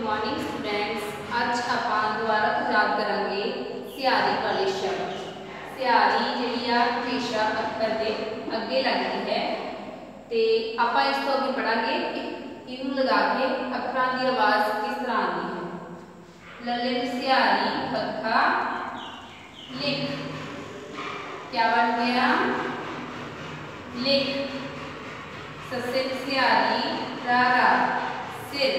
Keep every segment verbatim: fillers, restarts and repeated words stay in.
Morning students, अज आपां दोबारा तो याद करांगे सियारी वाले शब्द। सियारी जिहड़ी आ हमेशा अखर दे अगे लगती है ते आपां इस तो अगे पढ़ांगे इनू लगा के अखरां दी आवाज़ किस तरह आती है। लले दी सियारी खखा लिख, क्या बन गया लिख। ससे दी सियारी रारा सिर।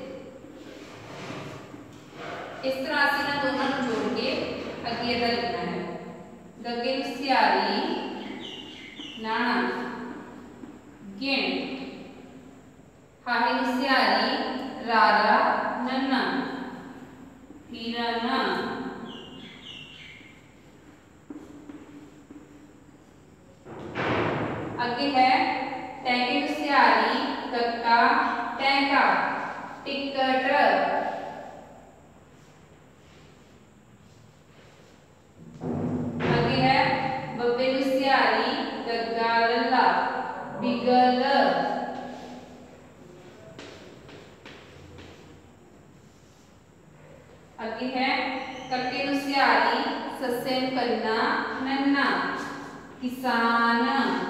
इस तरह से ना दोनों को जोड़ के अगे अदा लिखना है। गगे दी सियारी नाना गिण, हाहे दी सियारी रारा नन्ना हीराना। आगे है टैंके दी सियारी कक्का टैंका टिकट। आगे है बब्बे दी सियारी गग्गा लल्ला बिगल। आगे है कक्के दी सियारी सस्से कन्ना नन्ना किसान।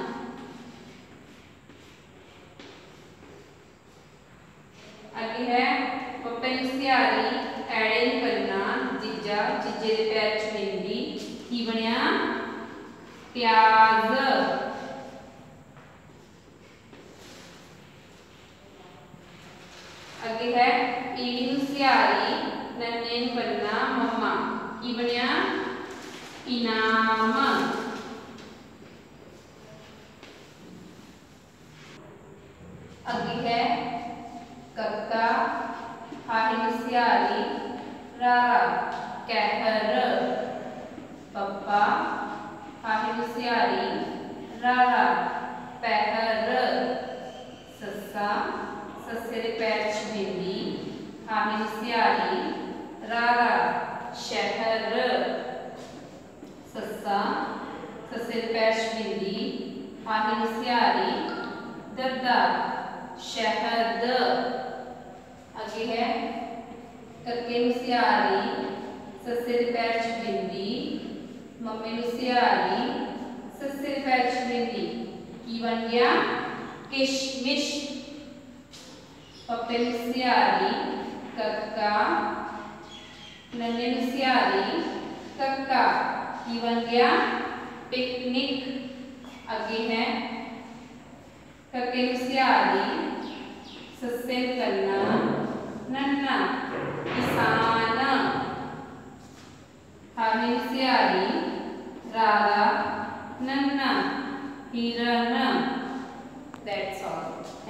आगे है पप्पे दी सियारी ऐड़े कन्ना जीजा जीजे दे पैर च बिंदी की बनिया प्याज। आगे है ईड़ी दी सियारी नन्ने बनना मम्मा की बनिया इनाम। आगे है कक्का हाहे दी सियारी रारा कहर। पप्पा हाहे दी सियारी रारा पहर। सस्सा सस्से दे पैर च बिंदी हाहे दी सियारी रारा शहर। सस्सा सस्से दे पैर च बिंदी हाहे दी सियारी दद्दा शहद। आगे है कक्के दी सियारी सस्से दे पैर च बिंदी मम्मी दी सियारी सस्से दे पैर च बिंदी की बन गया किशमिश। पप्पे दी सियारी कक्का नन्ने दी सियारी कक्का की बन गया पिकनिक। आगे है कक्के दी सियारी सस्से कन्ना नन्ना किसान। हाहे दी सियारी रारा नन्ना हिरन।